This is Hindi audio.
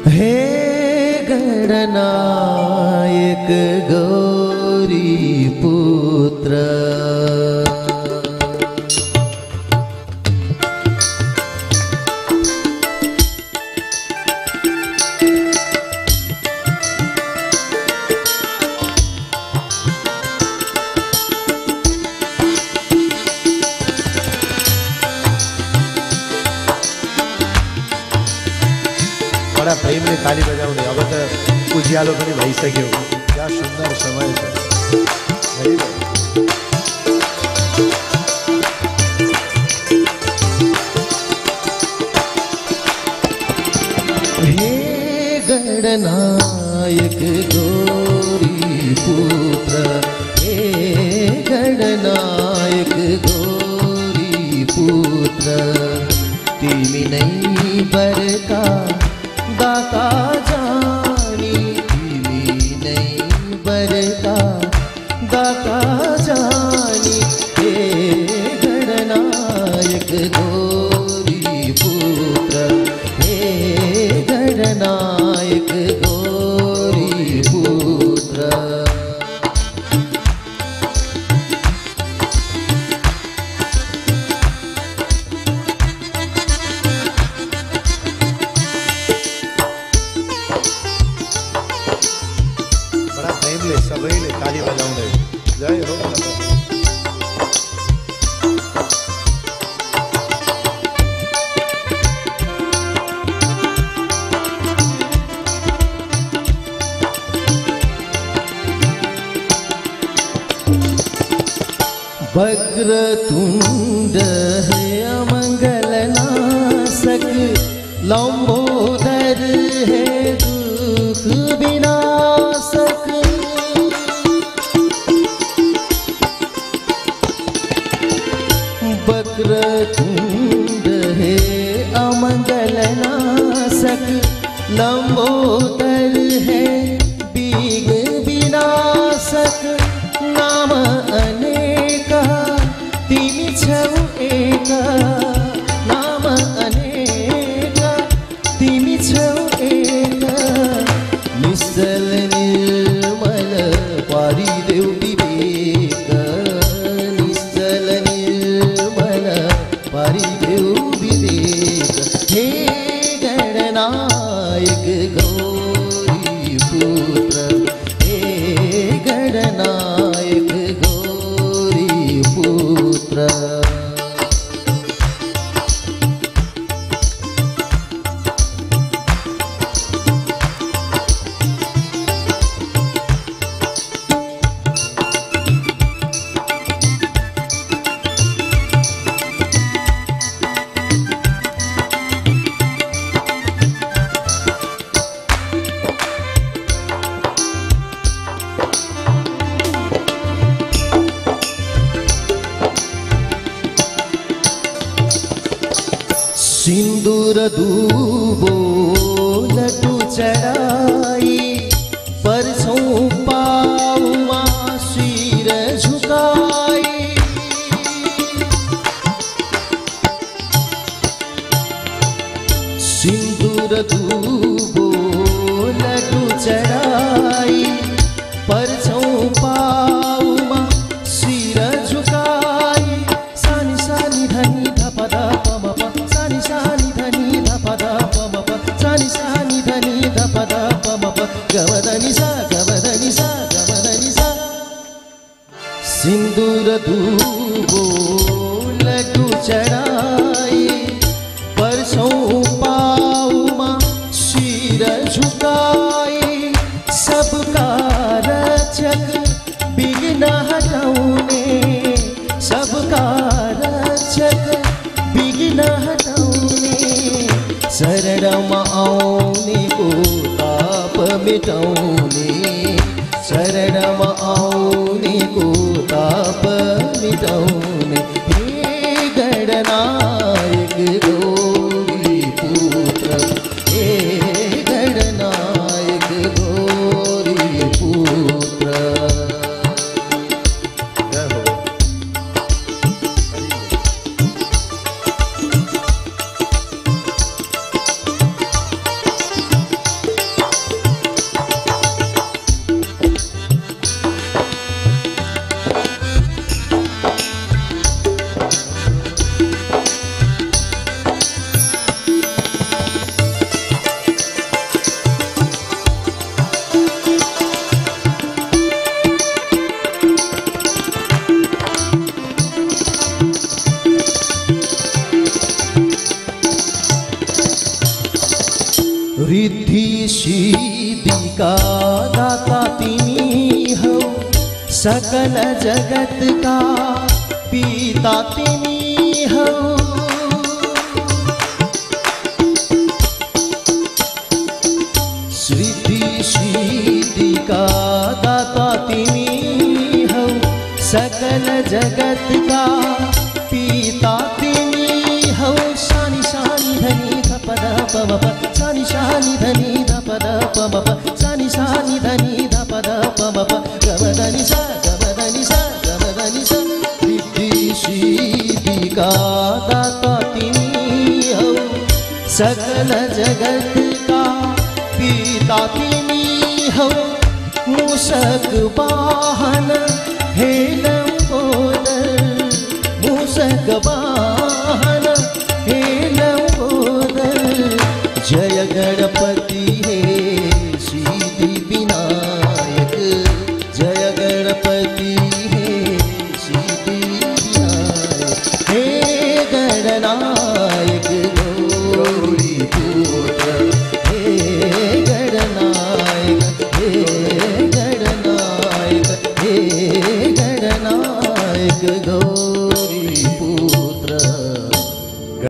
हे गणनायक गौरी पुत्र प्रेम ने ताली बजावणी अब तो उजियालो पनि भइसक्यो। क्या सुंदर समय छ। हे गणनायक गौरी पुत्र हे गणनायक गौरी पुत्र तिमी नै बरका दाता जानी तिमी नै बरका दाता जानी हे गणनायक गौरी पुत्र हे गणनायक गौरी पुत्र सबैले ताली बजाउँदै जय हो। वक्रतुंड है अमंगल नाशक लंबोदर है दुख विनाशक वक्रतुंड है अमंगल नाशक लंबोदर है विघ्न विनाशक नाम अनेका तिमी छौ एका नाम अनेका तिमी छौ एका निश्चल निर्मल पारिदेऊ विवेक निश्चल निर्मल पारिदेऊ विवेक हे गणनायक गौरी पुत्र हे गणनायक गौरी पुत्र सिंदूर दूबो लड्डू चढ़ाई परसों पाऊँ सिर झुकाई सिंदूर दूबो लड्डू चढ़ाई परसों पाऊँ सिर झुकाई सानी सानी धनी धपदा सानी सानी धनी धपदा पमप सानी सानी धनी धपदा पमप गवदनी सा गवदनी सा गवदनी सा सिंदूर दूबो लड्डू चढ़ाई परसों पाऊँ सिर झुकाई सबका रक्षक विघ्न हटाउने सबका रक्षक विघ्न हटाउने शरणम आउने को ताप मिटाउने शरणम आउने को ताप मिटाउने हे गणनायक गौरी पुत्र हे गणनायक गौरी पुत्र रिद्धि सिद्धि का दाता तिनी हो, सकल जगत का पिता तिनी हो। रिद्धि सिद्धि का दाता तिनी हो, सकल जगत का पिता तिनी हो। शानि शानि धनी धप धप मप, शानि शानि धनी धप धप मप, शानि शानि धनी धप धप मप, गमधनि सा गमधनि सा गमधनि सा। रिद्धि सिद्धि का दाता तिनी हो, सकल जगत का पिता तिनी हो। मूषक वाहन हे लंबोदर, मूषक वाहन हे लंबोदर। जय गण